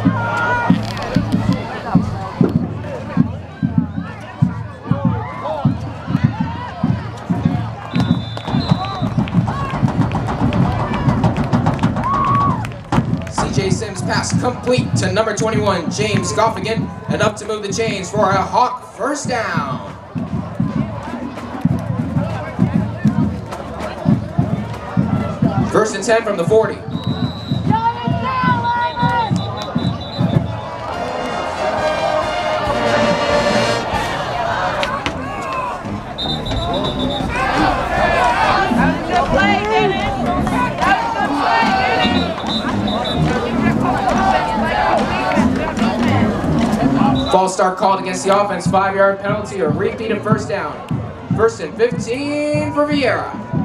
Pass complete to number 21, James Goffigan, and up to move the chains for a Hawk first down. First and 10 from the 40. False start called against the offense, 5-yard penalty or repeat of first down. First and 15 for Viera.